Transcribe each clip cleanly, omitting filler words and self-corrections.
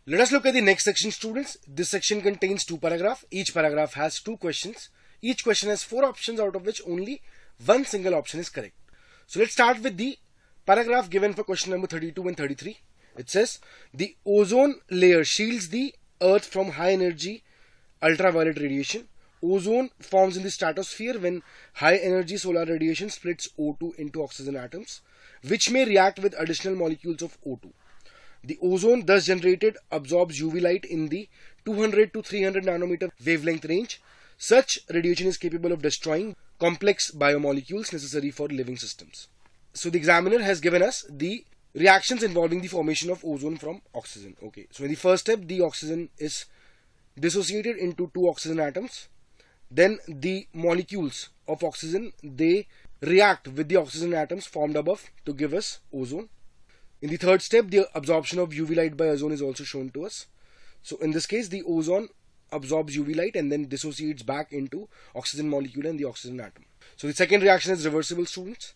Let us look at the next section, students. This section contains two paragraphs. Each paragraph has two questions. Each question has four options, out of which only one single option is correct. So let's start with the paragraph given for question number 32 and 33. It says, the ozone layer shields the earth from high energy ultraviolet radiation. Ozone forms in the stratosphere when high energy solar radiation splits O2 into oxygen atoms, which may react with additional molecules of O2. The ozone thus generated absorbs UV light in the 200 to 300 nanometer wavelength range. Such radiation is capable of destroying complex biomolecules necessary for living systems. So the examiner has given us the reactions involving the formation of ozone from oxygen. Okay, so in the first step, the oxygen is dissociated into two oxygen atoms. Then the molecules of oxygen, they react with the oxygen atoms formed above to give us ozone. In the third step, the absorption of UV light by ozone is also shown to us. So in this case, the ozone absorbs UV light and then dissociates back into oxygen molecule and the oxygen atom. So the second reaction is reversible, students.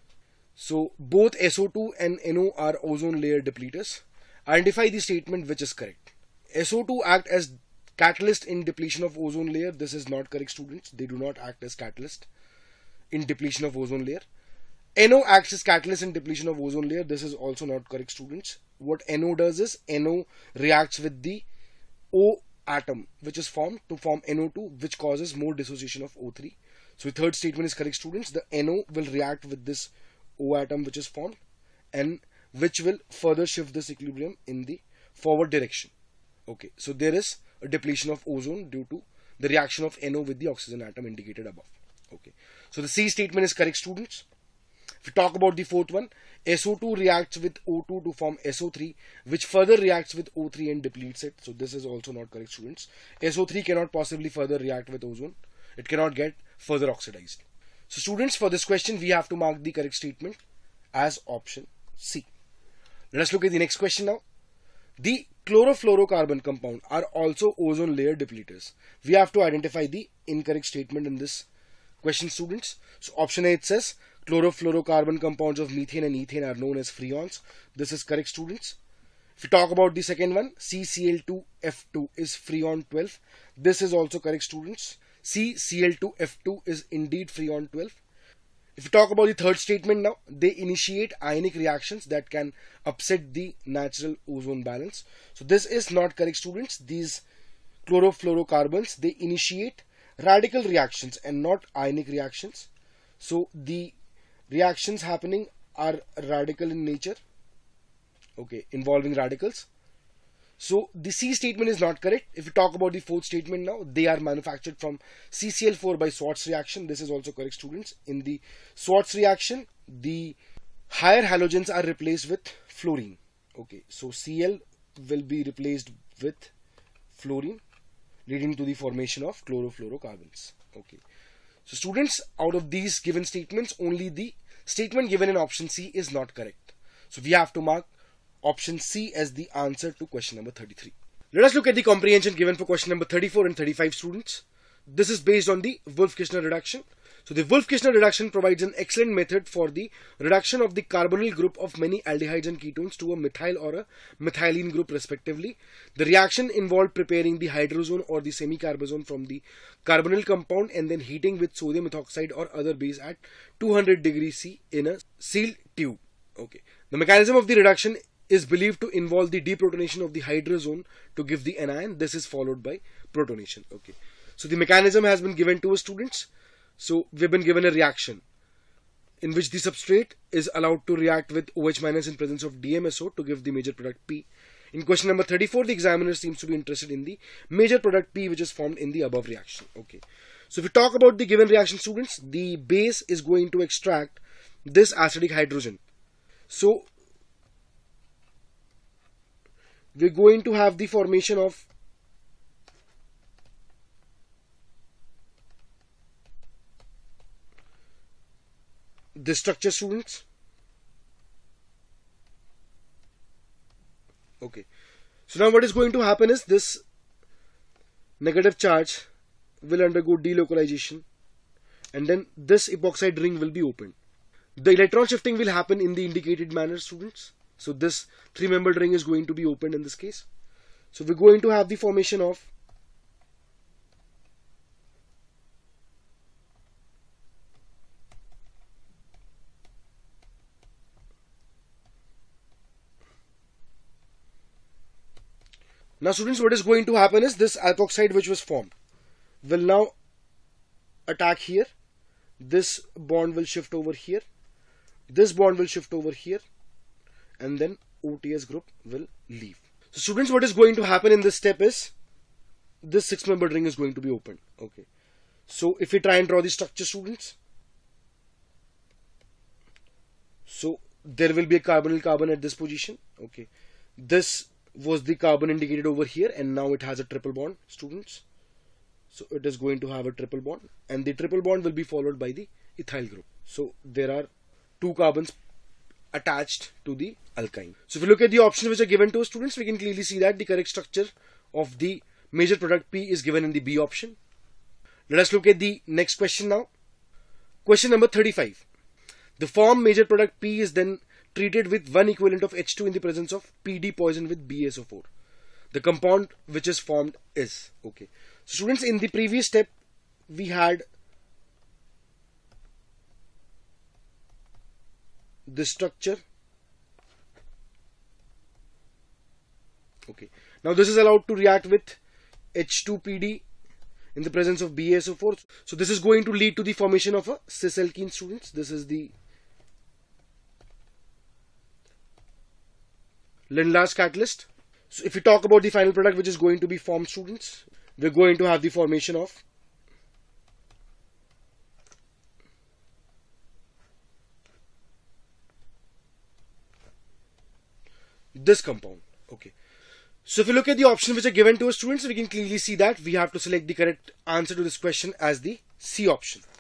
So both SO2 and NO are ozone layer depleters. Identify the statement which is correct. SO2 act as catalyst in depletion of ozone layer. This is not correct, students. They do not act as catalyst in depletion of ozone layer. NO acts as catalyst in depletion of ozone layer. This is also not correct, students. What NO does is NO reacts with the O atom which is formed to form NO2, which causes more dissociation of O3. So the third statement is correct, students. The NO will react with this O atom which is formed and which will further shift this equilibrium in the forward direction. Okay, so there is a depletion of ozone due to the reaction of NO with the oxygen atom indicated above. Okay, so the C statement is correct, students. If we talk about the fourth one, SO2 reacts with O2 to form SO3, which further reacts with O3 and depletes it. So this is also not correct, students. SO3 cannot possibly further react with ozone. It cannot get further oxidized. So students, for this question, we have to mark the correct statement as option C. Let us look at the next question now. The chlorofluorocarbon compound are also ozone layer depleters. We have to identify the incorrect statement in this question, students. So option A, it says chlorofluorocarbon compounds of methane and ethane are known as freons. This is correct, students. If we talk about the second one, CCl2F2 is freon 12. This is also correct, students. CCl2F2 is indeed freon 12. If we talk about the third statement now, they initiate ionic reactions that can upset the natural ozone balance. So this is not correct, students. These chlorofluorocarbons, they initiate radical reactions and not ionic reactions. So the reactions happening are radical in nature, okay, involving radicals. So the C statement is not correct. If we talk about the fourth statement now, they are manufactured from CCl4 by Swartz reaction. This is also correct, students. In the Swartz reaction, the higher halogens are replaced with fluorine. Okay, so Cl will be replaced with fluorine, leading to the formation of chlorofluorocarbons. Okay, so students, out of these given statements, only the statement given in option C is not correct. So we have to mark option C as the answer to question number 33. Let us look at the comprehension given for question number 34 and 35, students. This is based on the Wolff-Kishner reduction. So the Wolff-Kishner reduction provides an excellent method for the reduction of the carbonyl group of many aldehydes and ketones to a methyl or a methylene group respectively. The reaction involved preparing the hydrazone or the semicarbazone from the carbonyl compound and then heating with sodium ethoxide or other base at 200 degrees C in a sealed tube. Okay. The mechanism of the reduction is believed to involve the deprotonation of the hydrazone to give the anion. This is followed by protonation. Okay. So the mechanism has been given to us, students. So we've been given a reaction in which the substrate is allowed to react with OH minus in presence of DMSO to give the major product P. In question number 34, the examiner seems to be interested in the major product P, which is formed in the above reaction. Okay. So if we talk about the given reaction, students, the base is going to extract this acidic hydrogen. So we're going to have the formation of this structure, students. Okay. So now what is going to happen is this negative charge will undergo delocalization and then this epoxide ring will be opened. The electron shifting will happen in the indicated manner, students. So this three-membered ring is going to be opened in this case. So we're going to have the formation of now students, what is going to happen is this alkoxide which was formed will now attack here. This bond will shift over here. This bond will shift over here. And then OTS group will leave. So students, what is going to happen in this step is this 6-membered ring is going to be opened. Okay. So if we try and draw the structure, students. So there will be a carbonyl carbon at this position. Okay. This was the carbon indicated over here, and now it has a triple bond, students. So it is going to have a triple bond, and the triple bond will be followed by the ethyl group. So there are 2 carbons attached to the alkyne. So if you look at the options which are given to us, students, we can clearly see that the correct structure of the major product P is given in the B option. Let us look at the next question now. Question number 35. The formed major product P is then treated with 1 equivalent of H2 in the presence of PD poisoned with BaSO4. The compound which is formed is, okay. So students, in the previous step we had this structure. Okay. Now this is allowed to react with H2PD in the presence of BaSO4. So this is going to lead to the formation of a cis alkene, students. This is the Lindlar's catalyst. So if we talk about the final product which is going to be formed, students, we're going to have the formation of this compound. Okay. So if you look at the options which are given to us, students, we can clearly see that we have to select the correct answer to this question as the C option.